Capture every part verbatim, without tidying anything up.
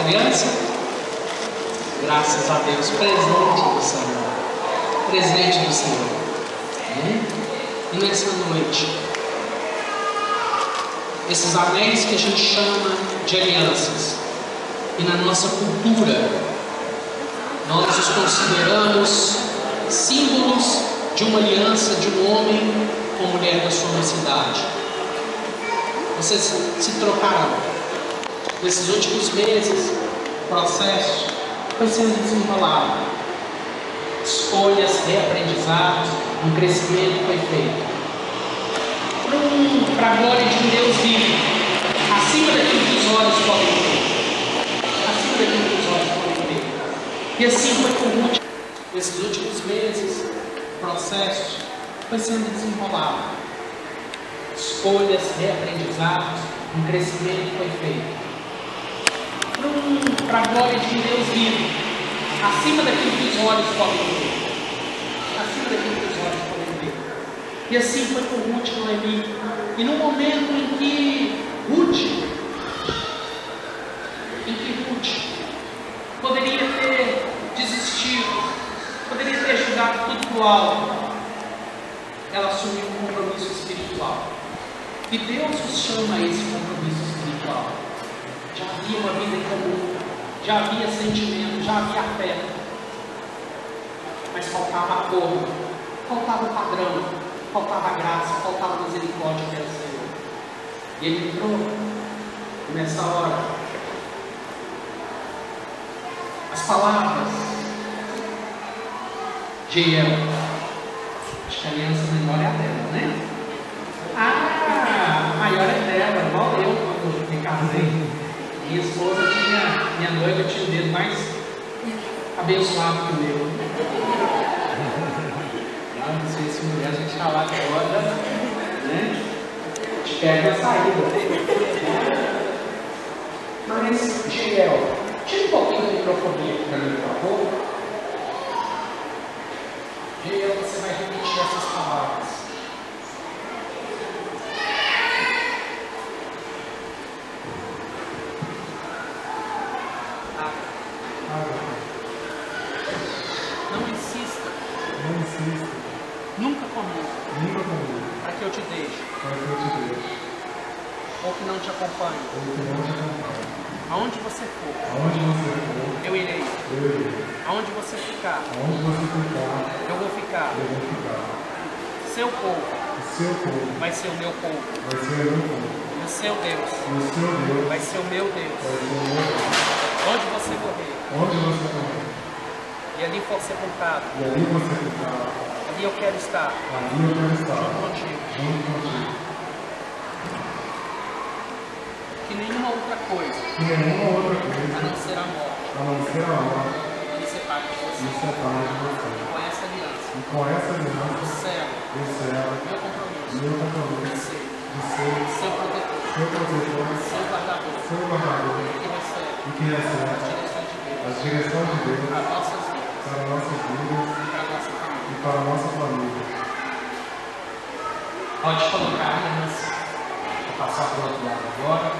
aliança? Graças a Deus, presente do Senhor. Presente do Senhor. Amém? E nessa noite, esses anéis que a gente chama de alianças, e na nossa cultura, nós os consideramos símbolos de uma aliança de um homem com a mulher da sua mocidade. Vocês se trocaram. Nesses últimos meses, o processo foi sendo desenrolado. Escolhas, reaprendizados, um crescimento foi feito. Para a glória de um Deus vivo, acima daquilo que os olhos podem ver. Acima daquilo que os olhos podem ver. E assim foi com Ruth. Nesses últimos meses, o processo foi sendo desenrolado. Escolhas, reaprendizados, um crescimento foi feito. Para a glória de um Deus vivo, acima daquilo que os olhos podem ver. Acima daquilo que os olhos podem ver. E assim foi com Ruth e Noemi. E no momento em que Ruth, em que Ruth poderia ter desistido, poderia ter jogado tudo pro alto, ela assumiu um compromisso espiritual. E Deus nos chama a esse compromisso espiritual. Já havia uma vida em comum, já havia sentimento, já havia afeto, mas faltava acordo, faltava o padrão, faltava graça, faltava misericórdia que era o Senhor. E Ele entrou nessa hora. As palavras de El, acho que a aliança menor é a dela, né? Ah, a maior é dela, igual eu quando me casei. Minha esposa tinha, minha noiva tinha o dedo mais abençoado que o meu. Não sei se mulher a gente falar agora, né? A gente perde a saída. Mas, Giel, tira um pouquinho da microfonia aqui para mim, por favor. Giel, você vai repetir essas palavras. Não insista. Não insista. Nunca comigo. Nunca comigo. Para que eu te deixe. Para que eu te deixe. Ou que não te acompanhe. Ou que não te acompanhe. Aonde você for. Aonde você for. Eu irei. Eu irei. Aonde você ficar. Aonde você ficar. Eu vou ficar. Eu vou ficar. Seu povo. O seu povo. Vai ser o meu povo. Vai ser o meu povo. E o seu Deus. E o seu Deus. Vai ser o meu Deus. Vai ser o meu Deus. Onde você morrer. Onde você morrer. E ali for sepultado. E ali você ficar. Ali eu quero estar. Ali eu quero estar. Junto contigo. Junto contigo. Que nenhuma outra coisa. Que nenhuma outra coisa. A não ser a morte. A não ser a morte. Me separe de você. Me separe de você. Com essa aliança. E com essa aliança. Do céu. Do céu. Meu compromisso. Meu compromisso. De ser. De ser. Seu protetor. Seu protetor. Seu guardador. Seu guardador. Que recebe. E que recebe. As direções de Deus. As direções de Deus. Para nossas vidas. Para nossas vidas. E para a nossa família. E para a nossa família. Pode colocar a aliança. Vou passar para o outro lado agora.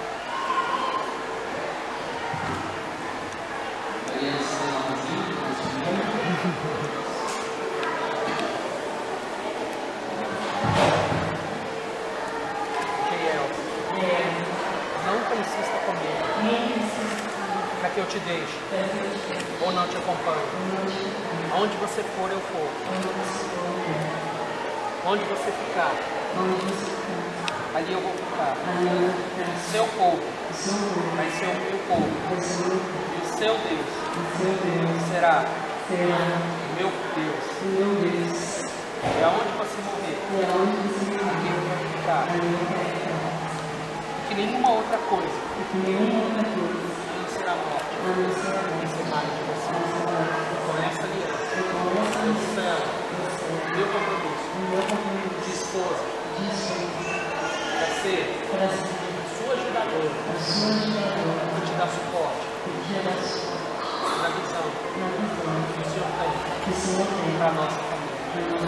A aliança é novazinha. Nunca insista comigo. Para que eu te deixe. Ou não te acompanhe. Aonde você for, eu for. Onde você ficar. Ali eu vou ficar. Seu povo vai ser o meu povo. E o seu Deus será o meu Deus. E aonde você morrer, ali eu vou ficar. Que nenhuma outra coisa, a não ser a morte, me separe de você. Com essa aliança, do céu, meu compromisso, de esposa, vai ser sua ajudadora, para te dar suporte, na visão que o Senhor tem para a nossa família.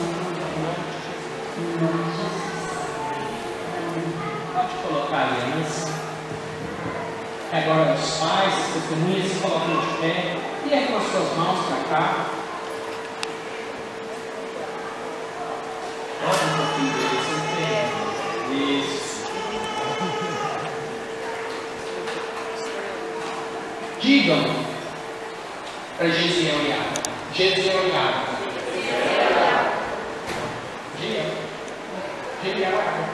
Em nome de Jesus. Pode colocar a aliança. Agora os pais, as testemunhas se colocam de pé e erguem as suas mãos para cá. Olha um pouquinho deles, isso. Digam para Gesiel e Ágata. Gesiel e Ágata. Diga. Gesiel e Ágata.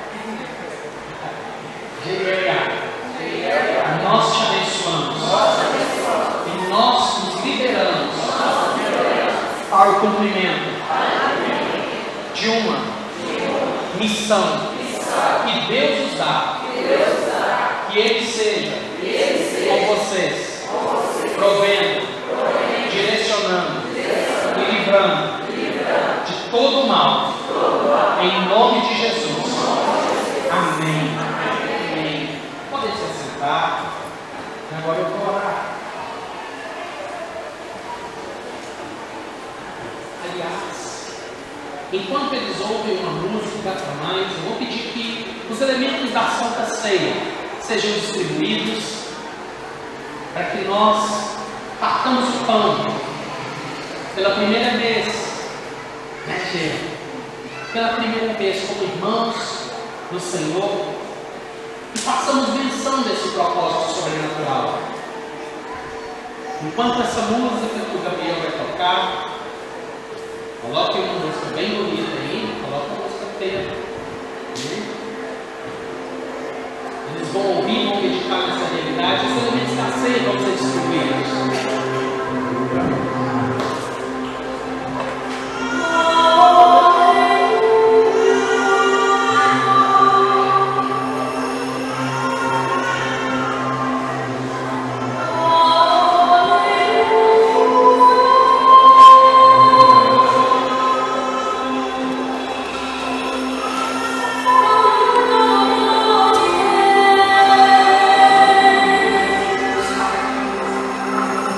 Gesiel e Ágata. Nós te abençoamos. E nós nos liberamos para o cumprimento de uma missão que Deus nos dá. Que Ele seja com vocês, provendo, direcionando e livrando de todo o mal, em nome de Jesus. Amém. Amém. Podem se assentar. Agora eu vou orar. Aliás, enquanto eles ouvem uma música a mais, eu vou pedir que os elementos da Santa Ceia sejam distribuídos, para que nós partamos o pão pela primeira vez, né, Gê? Pela primeira vez como irmãos do Senhor, e façamos menção desse propósito sobrenatural. Enquanto essa música que o Gabriel vai tocar, coloque uma música bem bonita aí, coloque uma música feia. Eles vão ouvir, vão meditar nessa realidade. Os elementos da ceia vão ser distribuídos. Thank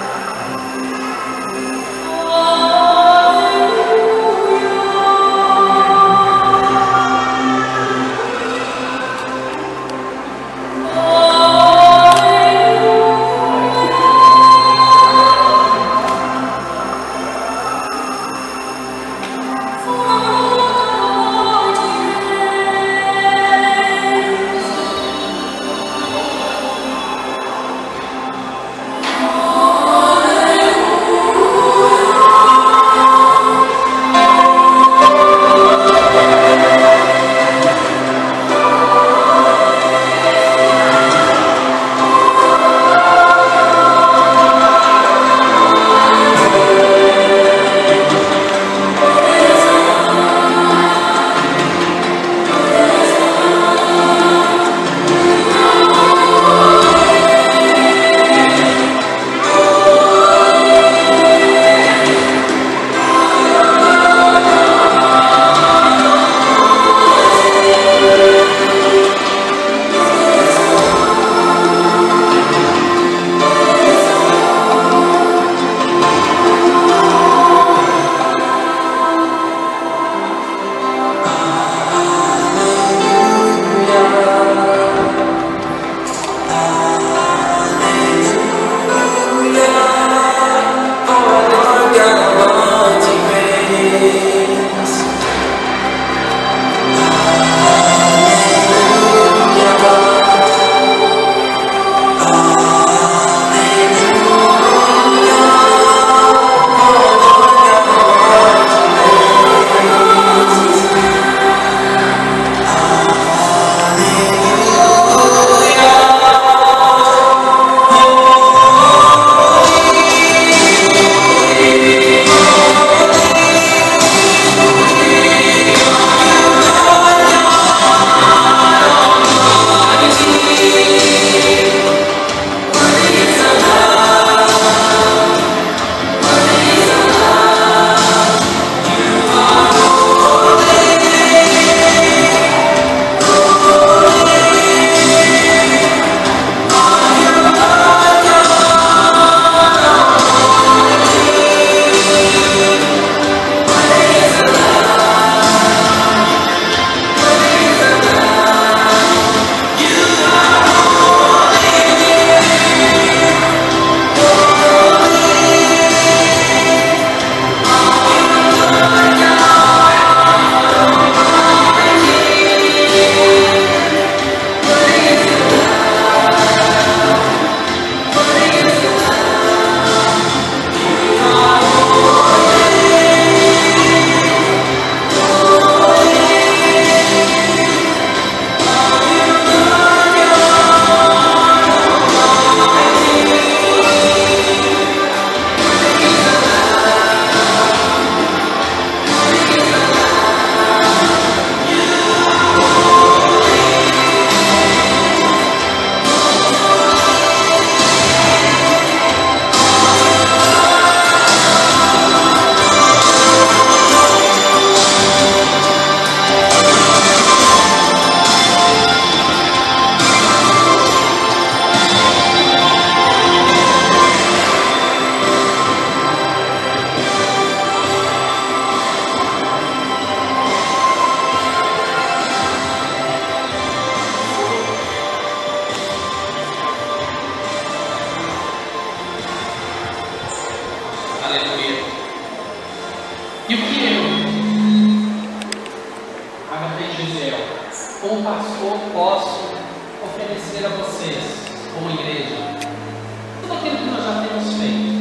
como pastor, posso oferecer a vocês, como igreja, tudo aquilo que nós já temos feito,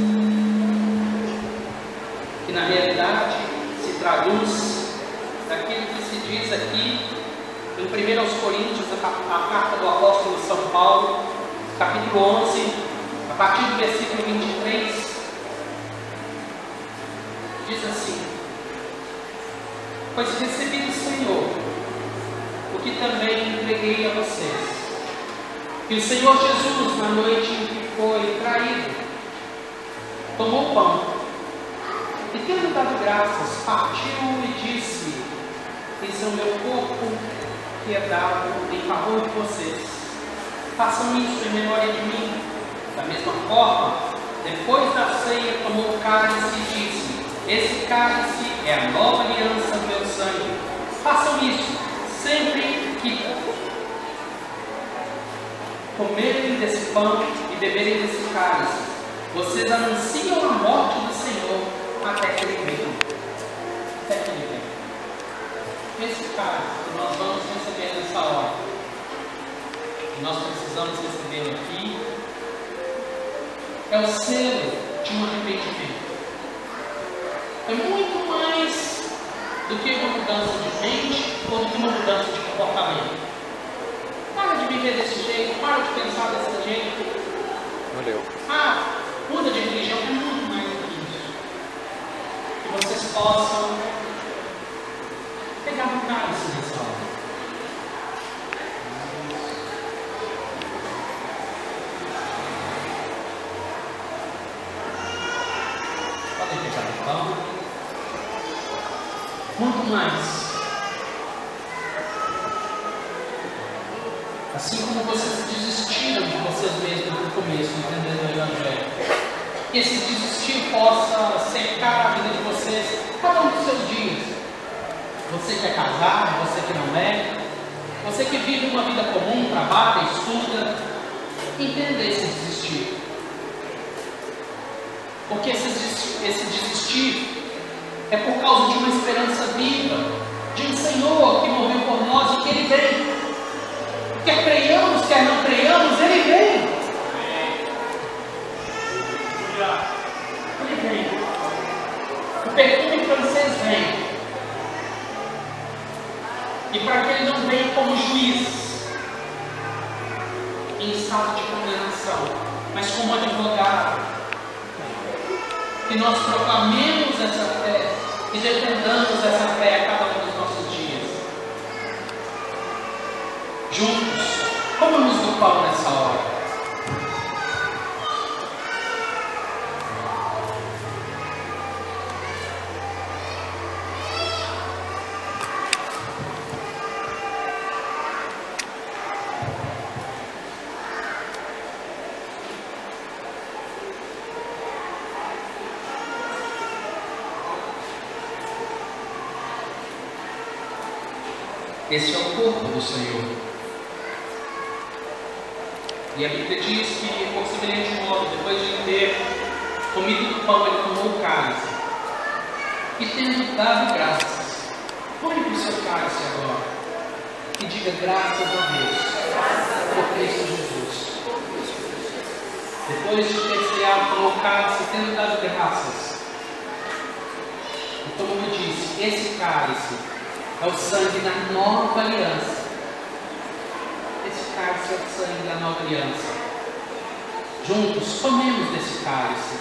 que na realidade se traduz daquilo que se diz aqui em primeira aos Coríntios, a, a carta do apóstolo São Paulo, capítulo onze, a partir do versículo vinte e três, diz assim: pois recebi do Senhor o que também entreguei a vocês, que o Senhor Jesus, na noite em que foi traído, tomou o pão e, tendo dado graças, partiu e disse: esse é o meu corpo que é dado em favor de vocês, façam isso em memória de mim. Da mesma forma, depois da ceia, tomou o cálice e disse: esse cálice é a nova aliança do meu sangue, façam isso sempre que comerem desse pão e beberem desse cálice. Vocês anunciam a morte do Senhor até que Ele venha. Até que Ele venha. Esse cálice que nós vamos receber nessa hora, e nós precisamos receber aqui, é o selo de um arrependimento. É muito mais do que uma mudança de mente ou do que uma mudança de comportamento. Para de viver desse jeito, para de pensar desse jeito. Valeu. Ah, muda de religião, é muito mais do que isso. Que vocês possam pegar um cálice nessa hora. Podem pegar o pão. Muito mais. Assim como vocês desistiram de vocês mesmos no começo, entendendo o Evangelho, que esse desistir possa cercar a vida de vocês, cada um dos seus dias. Você que é casado, você que não é, você que vive uma vida comum, trabalha, estuda, entenda esse desistir. Porque esse, esse desistir é por causa de uma esperança viva, de um Senhor que morreu por nós e que Ele vem. Quer creiamos, quer não creiamos, Ele vem. Ele vem. O perfume francês vem. E para que Ele não venha como juiz, em estado de condenação, mas como advogado, que nós proclamemos essa fé e defendamos essa fé a cada um dos nossos dias. Juntos, comamos do pão nessa hora. Esse é o corpo do Senhor. E a Bíblia diz que, por semelhante modo, depois de ter comido do pão, Ele tomou o cálice. E tendo dado graças, olhe para o seu cálice agora e diga graças a Deus por Cristo Jesus. Depois de ter ceado, tomou o cálice, tendo dado graças. E como eu disse, esse cálice é o sangue da nova aliança. Esse cálice é o sangue da nova aliança. Juntos, tomemos desse cálice.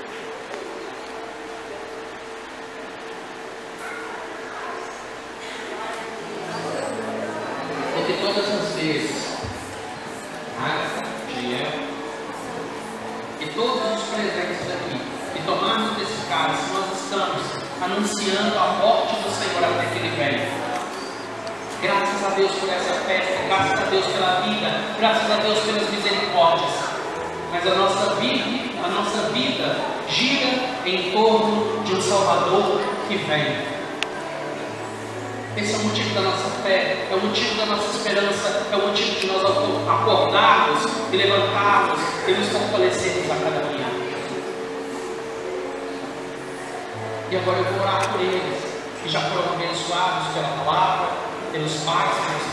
Porque todas as vezes, Agatha, Giel, e todos os presentes aqui, que tomarmos desse cálice, nós estamos anunciando a morte do Senhor até que Ele venha. Graças a Deus por essa festa, graças a Deus pela vida, graças a Deus pelas misericórdias. Mas a nossa vida, a nossa vida gira em torno de um Salvador que vem. Esse é o motivo da nossa fé, é o motivo da nossa esperança, é o motivo de nós acordarmos e levantarmos e nos fortalecermos a cada dia. E agora eu vou orar por eles, que já foram abençoados pela palavra, pelos pais, pelos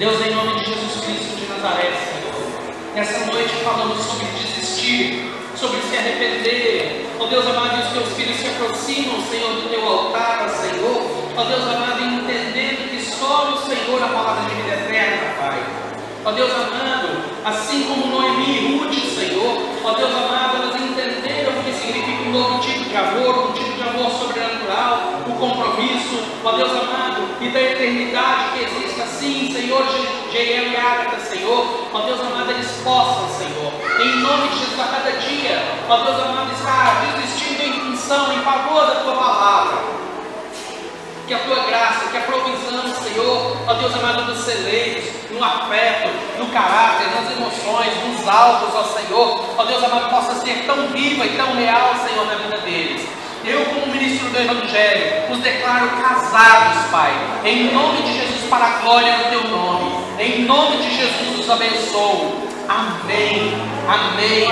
Deus, em nome de Jesus Cristo de Nazaré, Senhor, nessa noite falamos sobre desistir, sobre se arrepender. Ó Deus amado, e os teus filhos se aproximam, Senhor, do teu altar, Senhor. Ó Deus amado, entendendo que só no Senhor a palavra de vida eterna, Pai. Ó Deus amado, assim como Noemi e Ruth, Senhor, ó Deus amado, elas entenderam o que significa um novo tipo de amor, um tipo de amor sobrenatural, o compromisso, ó Deus amado, e da eternidade que existe assim, Senhor, Jeiel e Ágata, Senhor, ó Deus amado, eles possam, Senhor, em nome de Jesus, a cada dia, ó Deus amado, estar desistindo em função, em favor da tua palavra. Que a tua graça, que a provisão, Senhor, ó Deus amado, dos celeiros, no afeto, no caráter, nas emoções, nos alvos, ó Senhor, ó Deus amado, possa ser tão viva e tão real, Senhor, na vida deles. Eu, como ministro do Evangelho, os declaro casados, Pai, em nome de Jesus, para a glória do teu nome, em nome de Jesus, os abençoo. Amém, amém.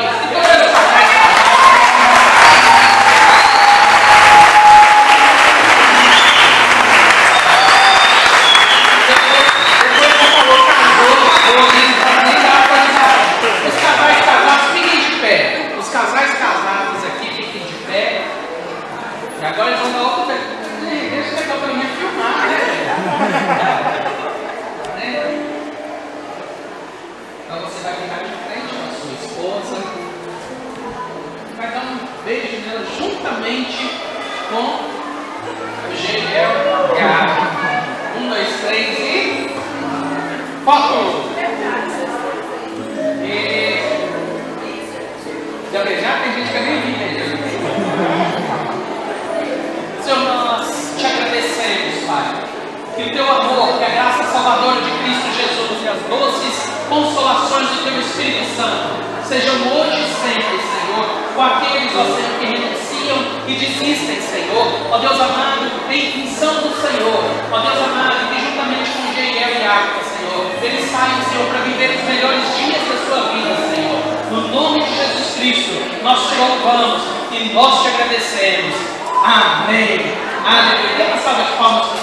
Os casais casados, fiquem de pé. Os casais casados aqui, fiquem de pé. E agora eles vão dar outra. Deixa eu pegar para mim filmar, né? Então você vai ficar de frente com a sua esposa. Vai dar um beijo nela juntamente com o Jeiel e a Ágata. Um, dois, três e. Foto! E. Já beijar? Tem gente que eu nem vi, né? Senhor, nós te agradecemos, Pai, que o teu amor, que a graça salvadora de Cristo Jesus e as doces consolações do teu Espírito Santo sejam hoje e sempre, Senhor, com aqueles, ó Senhor, que renunciam e desistem, Senhor, ó Deus amado, em função do Senhor, ó Deus amado, que juntamente com Jeiel e Ágata, Senhor, eles saiam, Senhor, para viver os melhores dias da sua vida, Senhor. No nome de Jesus Cristo, nós te louvamos e nós te agradecemos. Amém. Aleluia. Dê uma salva de palmas.